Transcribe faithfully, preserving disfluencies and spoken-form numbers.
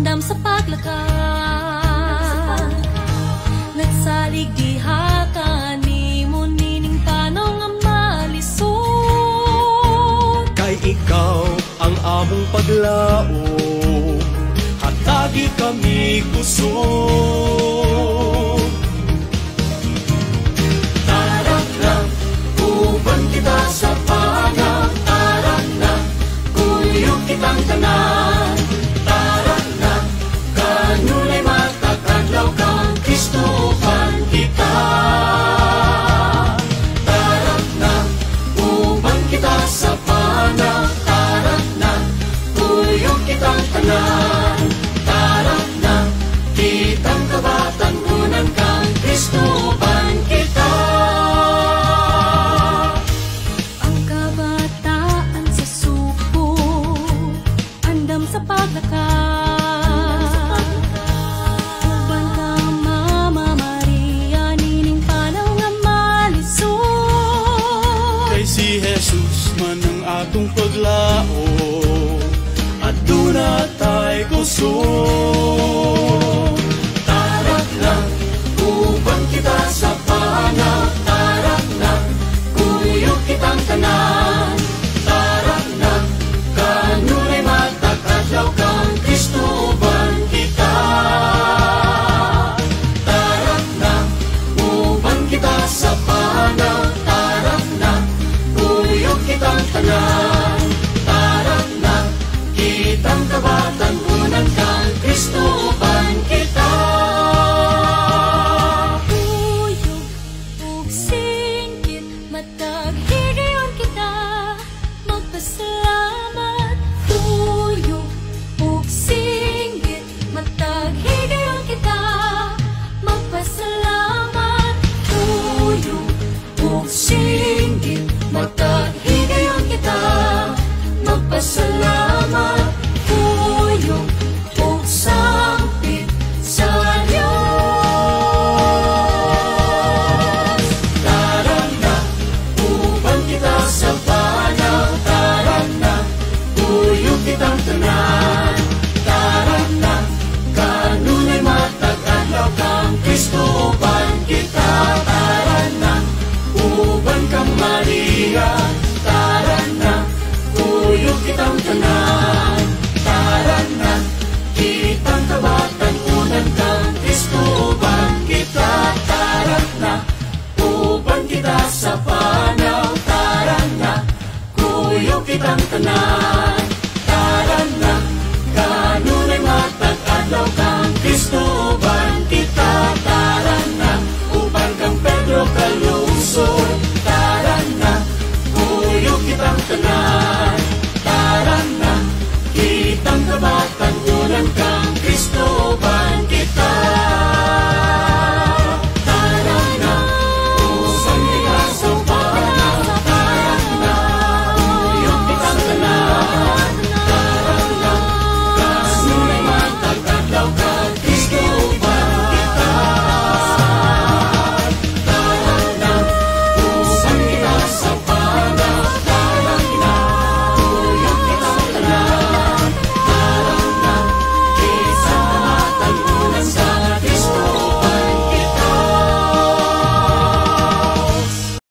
andam sa paglakad. Nagsalig diha kanimo nining panaw nga malisod. Kay ikaw ang among paglaom, hatagi kami kusog. Tarak na, uban kita sa panaw. Tarak na, kuyog kitang tanan. Tarak na, kanunay matakadlaw kang Kristohan kita. Tarak na, uban kita sa panaw. Tarak na, kuyog kitang tanan. Tarak na, kitang kabatanunan kang Kristohan kita. Ang kabataan sa suko, andam sa paglakad. Uban ka Mama Maria, nining panaw nga malisod. Kay si Jesus man ang atong paglaom, at duna tay kusog. Tarak na, uban kita sa panaw. Tarak na, kuyog kitang tanan. Tarak na, kanunay matakadlaw kang Kristohan kita. Tarak na, uban kita sa panaw. Tarak na, kuyog kitang tanan. Tarak na, kitang kabatanunan kang Kristohan kita. Kuyog ug singgit, matag higayon kita, magpasalamat. Kuyog ug singgit, matag higayon kita, magpasalamat. Kuyog ug singgit, matag higayon kita, magpasalamat. Kuyog ug sampit sa Dios. Tarak na, uban kita sa panaw. Tarak na, kuyog kitang tanan. Tarak na, kanunay matakadlaw kang Kristohan kita. Tarak na, uban kang Maria. Tarak na, kuyog kitang tanan. Tarak na, kitang kabatanunan kang Kristohan kita. Tarak na, uban kita sa panaw. Tarak na, kuyog kitang tanan.